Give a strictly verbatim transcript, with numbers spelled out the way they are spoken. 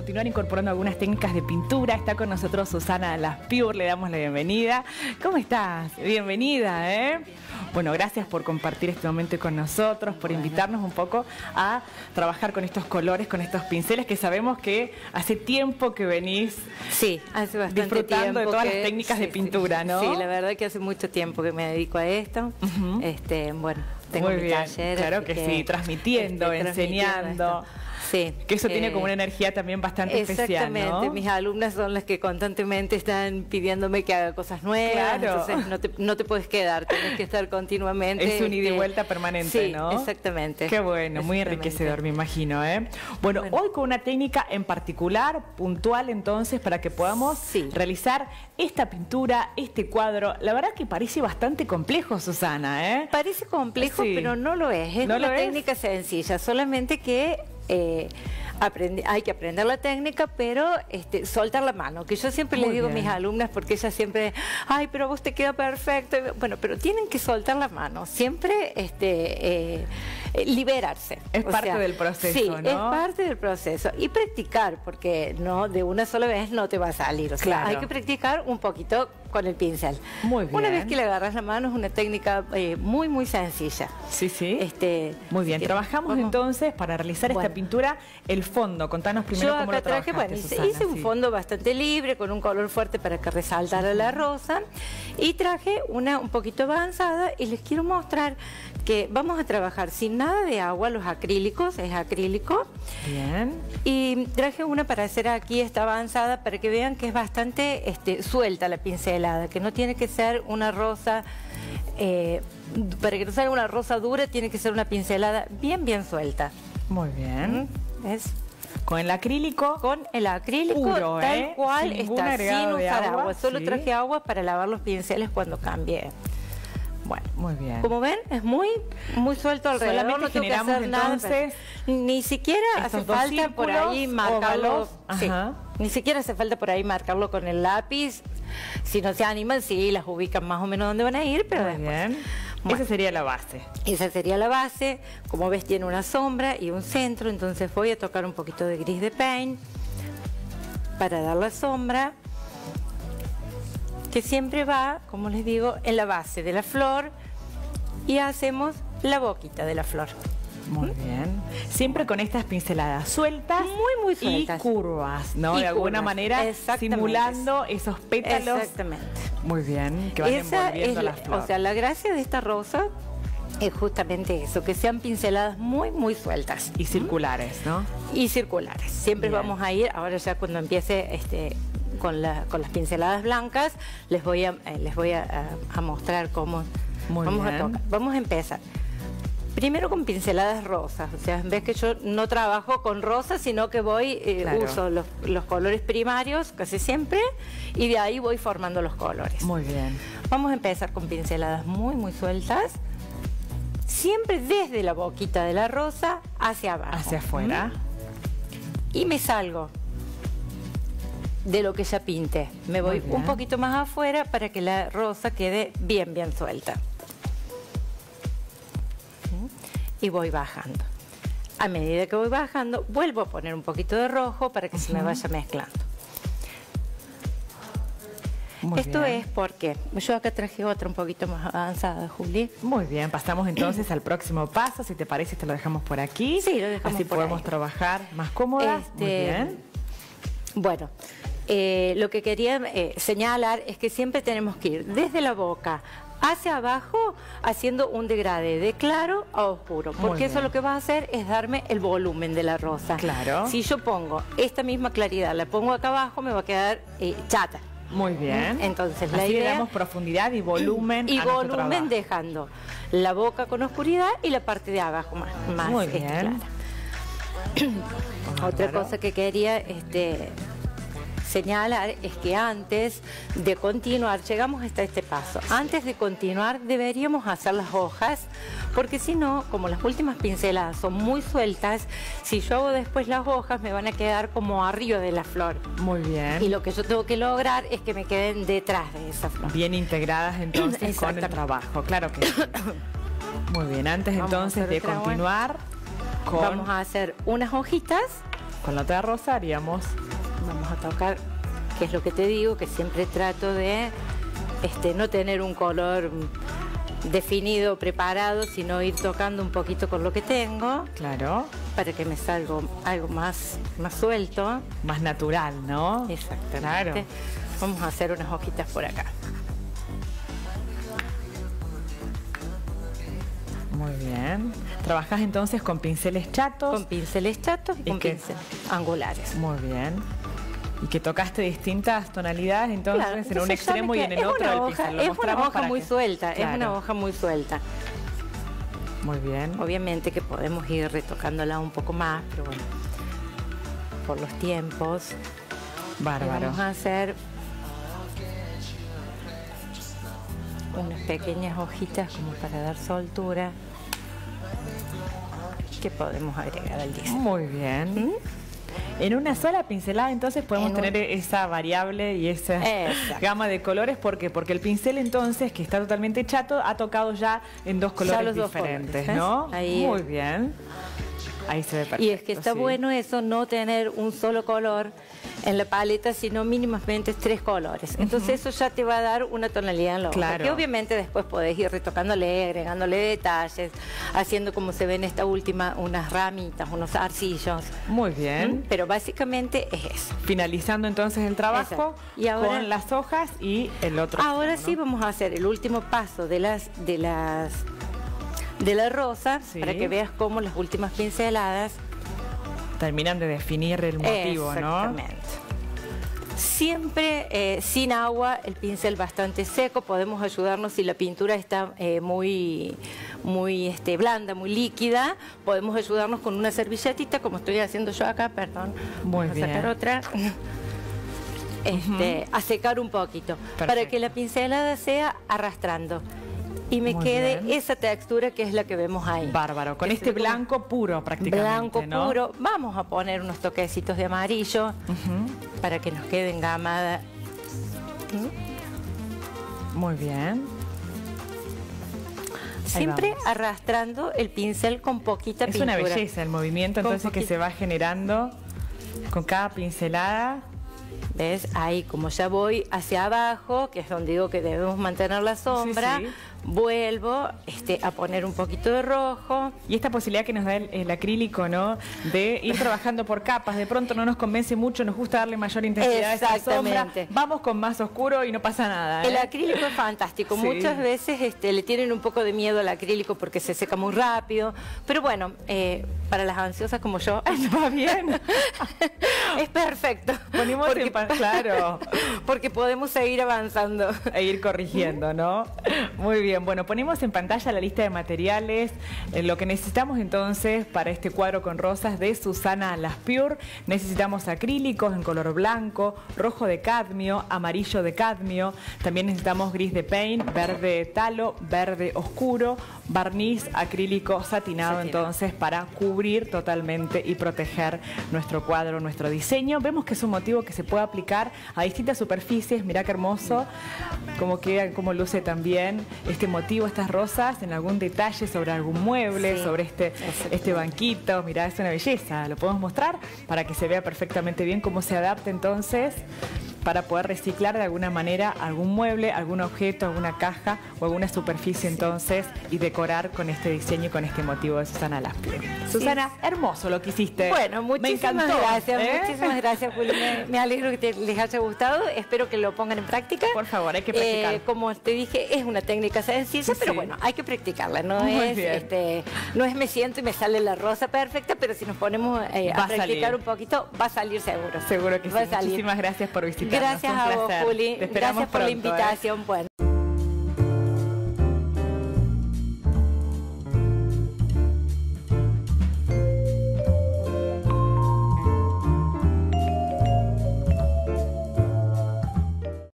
continuar incorporando algunas técnicas de pintura. Está con nosotros Susana Laspiur, le damos la bienvenida. ¿Cómo estás? Bienvenida, ¿eh? Bueno, gracias por compartir este momento con nosotros, por invitarnos un poco a trabajar con estos colores, con estos pinceles que sabemos que hace tiempo que venís sí, hace bastante disfrutando tiempo de todas que, las técnicas sí, de pintura, ¿no? Sí, la verdad que hace mucho tiempo que me dedico a esto. Uh-huh. este, bueno, tengo Muy mi bien, taller. claro que, que sí, transmitiendo, este, enseñando. Sí, que eso eh, tiene como una energía también bastante especial, ¿no? Exactamente, mis alumnas son las que constantemente están pidiéndome que haga cosas nuevas, claro. Entonces no te, no te puedes quedar, tienes que estar continuamente. Es un ida y vuelta permanente, sí, ¿no? Exactamente. Qué bueno, muy enriquecedor, me imagino, ¿eh? Bueno, bueno, hoy con una técnica en particular, puntual entonces, para que podamos sí. realizar esta pintura, este cuadro. La verdad que parece bastante complejo, Susana, ¿eh? Parece complejo, sí. pero no lo es, es ¿No una lo técnica es? sencilla, solamente que Eh, aprende, hay que aprender la técnica, pero este, soltar la mano, que yo siempre les digo a mis alumnas, porque ellas siempre, ay, pero vos te queda perfecto. Bueno, pero tienen que soltar la mano, siempre este, eh, liberarse. Es o parte sea, del proceso, sí, ¿no? es parte del proceso. Y practicar, porque no de una sola vez no te va a salir. O sea, claro. hay que practicar un poquito con el pincel. Muy bien. Una vez que le agarras la mano es una técnica eh, muy, muy sencilla. Sí, sí. Este, muy bien. Trabajamos vamos. entonces para realizar bueno. esta pintura, el fondo. Contanos primero Yo cómo acá lo trabajaste, traje, bueno, Susana, hice un sí. fondo bastante libre, con un color fuerte para que resaltara la rosa. Y traje una un poquito avanzada y les quiero mostrar que vamos a trabajar sin nada de agua, los acrílicos, es acrílico. Bien. Y traje una para hacer aquí esta avanzada para que vean que es bastante este, suelta la pincelada, que no tiene que ser una rosa, eh, para que no sea una rosa dura, tiene que ser una pincelada bien, bien suelta. Muy bien. ¿Ves? Con el acrílico. Con el acrílico puro, tal ¿eh? cual sin está, sin usar agua. agua. Solo sí. traje agua para lavar los pinceles cuando cambie. Bueno, muy bien. Como ven, es muy muy suelto alrededor. Solamente no tengo que generamos hacer entonces nada, ni siquiera hace falta por ahí marcarlo. Sí, ni siquiera hace falta por ahí marcarlo con el lápiz. Si no se animan, sí, las ubican más o menos dónde van a ir, pero muy después. bien. Bueno, esa sería la base. Esa sería la base. Como ves, tiene una sombra y un centro, entonces voy a tocar un poquito de gris de paint para dar la sombra, que siempre va, como les digo, en la base de la flor, y hacemos la boquita de la flor. Muy bien. Siempre con estas pinceladas sueltas, muy muy sueltas y curvas, ¿no? Y de alguna curvas. manera simulando esos pétalos. Exactamente. Muy bien, que van Esa envolviendo es la, la flor. O sea, la gracia de esta rosa es justamente eso, que sean pinceladas muy muy sueltas. Y circulares, ¿no? Y circulares. Siempre bien. Vamos a ir, ahora ya cuando empiece este con, la, con las pinceladas blancas, les voy a, eh, les voy a, a, a mostrar cómo muy vamos bien. a tocar. Vamos a empezar. Primero con pinceladas rosas, o sea, ves que yo no trabajo con rosas, sino que voy, eh, claro. uso los, los colores primarios casi siempre, y de ahí voy formando los colores. Muy bien. Vamos a empezar con pinceladas muy, muy sueltas, siempre desde la boquita de la rosa hacia abajo. Hacia afuera. ¿Mm? Y me salgo de lo que ya pinté. Me voy un poquito más afuera para que la rosa quede bien, bien suelta. Y voy bajando. A medida que voy bajando, vuelvo a poner un poquito de rojo para que uh-huh. se me vaya mezclando. Muy Esto bien. Es porque yo acá traje otra un poquito más avanzada, Juli. Muy bien, pasamos entonces al próximo paso. Si te parece, te lo dejamos por aquí. Sí, lo dejamos Así por podemos ahí. trabajar más cómodas. Este, Muy bien. Bueno, eh, lo que quería eh, señalar es que siempre tenemos que ir desde la boca hacia abajo, haciendo un degradé de claro a oscuro, porque eso lo que va a hacer es darme el volumen de la rosa. Claro. Si yo pongo esta misma claridad, la pongo acá abajo, me va a quedar eh, chata. Muy bien. Entonces la Así idea, le damos profundidad y volumen y a volumen dejando la boca con oscuridad y la parte de abajo más, más Muy este, bien. clara. Otra cosa que quería este señalar es que antes de continuar, llegamos hasta este paso, antes de continuar deberíamos hacer las hojas, porque si no, como las últimas pinceladas son muy sueltas, si yo hago después las hojas me van a quedar como arriba de la flor. Muy bien. Y lo que yo tengo que lograr es que me queden detrás de esa flor. Bien integradas entonces con el trabajo, claro que sí. Muy bien, antes Vamos entonces de continuar con... Vamos a hacer unas hojitas Con la otra rosa haríamos... Vamos a tocar, que es lo que te digo, que siempre trato de este, no tener un color definido, preparado, sino ir tocando un poquito con lo que tengo. Claro. Para que me salga algo más, más suelto. Más natural, ¿no? Exactamente. Claro. Vamos a hacer unas hojitas por acá. Muy bien. ¿Trabajás entonces con pinceles chatos? Con pinceles chatos y, y con pinceles angulares. Muy bien. Y que tocaste distintas tonalidades, entonces, claro, entonces en un extremo y en el otro del pincel. Lo es una hoja muy que... suelta, claro. es una hoja muy suelta. Muy bien. Obviamente que podemos ir retocándola un poco más, pero bueno, por los tiempos. Bárbaro. Vamos a hacer unas pequeñas hojitas como para dar soltura que podemos agregar al diseño. Muy bien. ¿Mm? En una sola pincelada entonces podemos en tener un... esa variable y esa Exacto. gama de colores. ¿Por qué? Porque el pincel entonces, que está totalmente chato, ha tocado ya en dos colores diferentes, colores, ¿no? Ahí Muy es. bien. Ahí se ve perfecto. Y es que está sí. bueno eso, no tener un solo color en la paleta, sino mínimamente tres colores. Entonces uh-huh. eso ya te va a dar una tonalidad en la hoja. Claro. Que obviamente después podés ir retocándole, agregándole detalles, haciendo como se ve en esta última, unas ramitas, unos arcillos. Muy bien. ¿Mm? Pero básicamente es eso. Finalizando entonces el trabajo y ahora, con las hojas y el otro. Ahora extremo, sí ¿no? vamos a hacer el último paso de las... De las de la rosa, sí. para que veas cómo las últimas pinceladas terminan de definir el motivo, exactamente. ¿no? Siempre eh, sin agua, el pincel bastante seco, podemos ayudarnos si la pintura está eh, muy, muy este, blanda, muy líquida, podemos ayudarnos con una servilletita, como estoy haciendo yo acá, perdón, muy vamos bien. a sacar otra, este, uh-huh. a secar un poquito, perfecto. Para que la pincelada sea arrastrando. Y me Muy quede bien. esa textura que es la que vemos ahí. Bárbaro, con este blanco puro prácticamente, Blanco ¿no? puro. Vamos a poner unos toquecitos de amarillo uh-huh. para que nos quede engamada. ¿Mm? Muy bien. Siempre arrastrando el pincel con poquita es pintura. Es una belleza el movimiento entonces poquita. que se va generando con cada pincelada. ¿Ves? Ahí, como ya voy hacia abajo, que es donde digo que debemos mantener la sombra, sí, sí. vuelvo este, a poner un poquito de rojo. Y esta posibilidad que nos da el, el acrílico, ¿no? De ir trabajando por capas, de pronto no nos convence mucho, nos gusta darle mayor intensidad a esta sombra. Vamos con más oscuro y no pasa nada, ¿eh? El acrílico es fantástico. Sí. Muchas veces este, le tienen un poco de miedo al acrílico porque se seca muy rápido, pero bueno, eh, para las ansiosas como yo, va bien. Es perfecto. Ponemos porque, en claro. Porque podemos seguir avanzando. E ir corrigiendo, ¿no? Muy bien. Bueno, ponemos en pantalla la lista de materiales. Eh, lo que necesitamos entonces para este cuadro con rosas de Susana Laspure. Necesitamos acrílicos en color blanco, rojo de cadmio, amarillo de cadmio. También necesitamos gris de paint, verde de talo, verde oscuro, barniz acrílico satinado, satinado. entonces para cubrir totalmente y proteger nuestro cuadro, nuestro diseño. Vemos que es un motivo que se puede aplicar a distintas superficies. Mirá qué hermoso, cómo queda, cómo luce también este motivo, estas rosas en algún detalle sobre algún mueble, sí, sobre este, este banquito. Mirá, es una belleza. Lo podemos mostrar para que se vea perfectamente bien cómo se adapta entonces para poder reciclar de alguna manera algún mueble, algún objeto, alguna caja o alguna superficie entonces y decorar con este diseño y con este motivo de Susana Laspure. Sí. Susana, hermoso lo que hiciste. Bueno, muchísimas me encantó, gracias, ¿eh? muchísimas gracias, Juli. Me, me alegro que te, les haya gustado. Espero que lo pongan en práctica. Por favor, hay que practicar. Eh, como te dije, es una técnica sencilla, sí, pero sí. bueno, hay que practicarla. No es, este, no es me siento y me sale la rosa perfecta, pero si nos ponemos eh, a, a practicar un poquito, va a salir seguro. Seguro que va sí. Muchísimas gracias por visitarnos. Gracias a vos, Juli. Te esperamos gracias por pronto, la invitación. ¿eh? Bueno.